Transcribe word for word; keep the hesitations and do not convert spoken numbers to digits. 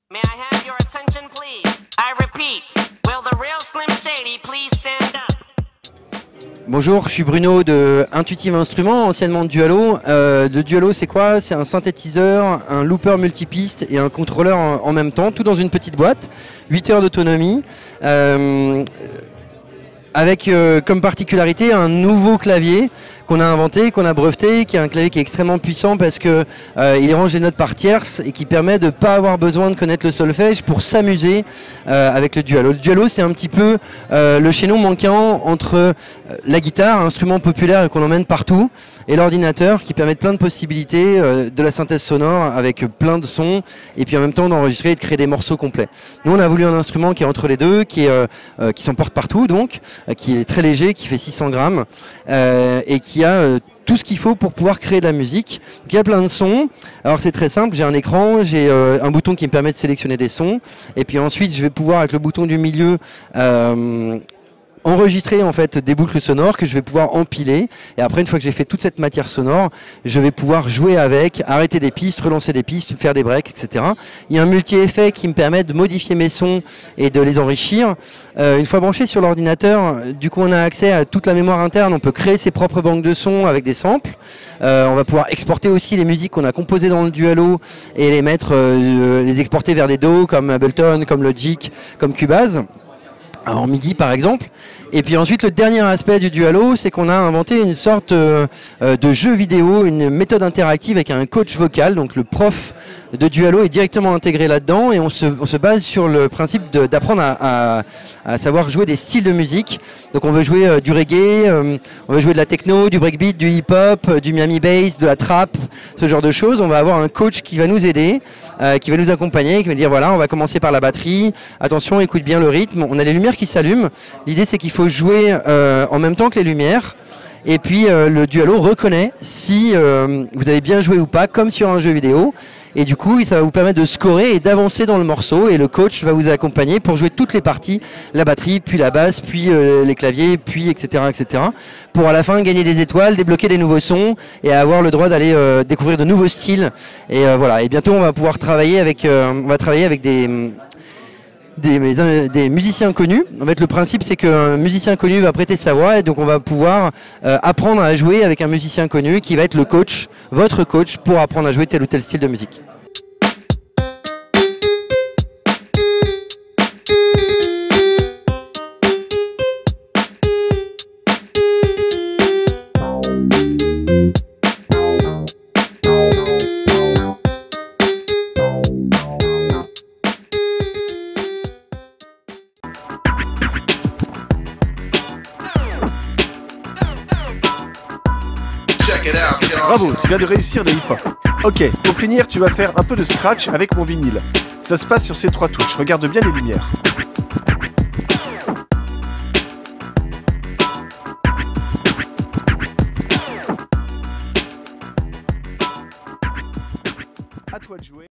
May I have your attention, please? I repeat, will the real Slim Shady please stand up? Bonjour, je suis Bruno de Intuitive Instruments, anciennement Dualo. Euh, de Dualo, c'est quoi? C'est un synthétiseur, un looper multipiste et un contrôleur en, en même temps, tout dans une petite boîte, huit heures d'autonomie. Euh, avec euh, comme particularité un nouveau clavier qu'on a inventé, qu'on a breveté, qui est un clavier qui est extrêmement puissant parce que euh, il range les notes par tierces et qui permet de ne pas avoir besoin de connaître le solfège pour s'amuser euh, avec le Dualo. Le Dualo, c'est un petit peu euh, le chaînon manquant entre euh, la guitare, un instrument populaire qu'on emmène partout, et l'ordinateur qui permet plein de possibilités, euh, de la synthèse sonore avec plein de sons, et puis en même temps d'enregistrer et de créer des morceaux complets. Nous, on a voulu un instrument qui est entre les deux, qui, est, euh, euh, qui s'emporte partout, donc, euh, qui est très léger, qui fait six cents grammes, euh, et qui qui a euh, tout ce qu'il faut pour pouvoir créer de la musique. Donc, il y a plein de sons. Alors c'est très simple, j'ai un écran, j'ai euh, un bouton qui me permet de sélectionner des sons, et puis ensuite je vais pouvoir avec le bouton du milieu euh, enregistrer en fait des boucles sonores que je vais pouvoir empiler, et après une fois que j'ai fait toute cette matière sonore, je vais pouvoir jouer avec, arrêter des pistes, relancer des pistes, faire des breaks, et cetera. Il y a un multi-effet qui me permet de modifier mes sons et de les enrichir. Euh, une fois branché sur l'ordinateur, du coup on a accès à toute la mémoire interne, on peut créer ses propres banques de sons avec des samples. Euh, on va pouvoir exporter aussi les musiques qu'on a composées dans le Dualo et les mettre, euh, les exporter vers des D A W comme Ableton, comme Logic, comme Cubase, en MIDI par exemple. Et puis ensuite, le dernier aspect du Dualo, c'est qu'on a inventé une sorte euh, de jeu vidéo, une méthode interactive avec un coach vocal. Donc le prof de Dualo est directement intégré là-dedans, et on se, on se base sur le principe d'apprendre à, à, à savoir jouer des styles de musique. Donc on veut jouer euh, du reggae, euh, on veut jouer de la techno, du breakbeat, du hip-hop, euh, du Miami bass, de la trap, ce genre de choses. On va avoir un coach qui va nous aider, euh, qui va nous accompagner, qui va dire voilà, on va commencer par la batterie, attention, écoute bien le rythme. On a les lumières qui s'allument. L'idée c'est qu'il faut jouer euh, en même temps que les lumières, et puis euh, le Dualo reconnaît si euh, vous avez bien joué ou pas, comme sur un jeu vidéo, et du coup ça va vous permettre de scorer et d'avancer dans le morceau, et le coach va vous accompagner pour jouer toutes les parties, la batterie, puis la basse, puis euh, les claviers, puis etc etc, pour à la fin gagner des étoiles, débloquer des nouveaux sons et avoir le droit d'aller euh, découvrir de nouveaux styles. Et euh, voilà, et bientôt on va pouvoir travailler avec, euh, on va travailler avec des Des, des musiciens connus. En fait, le principe, c'est qu'un musicien connu va prêter sa voix, et donc on va pouvoir euh, apprendre à jouer avec un musicien connu qui va être le coach, votre coach, pour apprendre à jouer tel ou tel style de musique. Bravo, tu viens de réussir le hip-hop. Ok, pour finir, tu vas faire un peu de scratch avec mon vinyle. Ça se passe sur ces trois touches, regarde bien les lumières. À toi de jouer.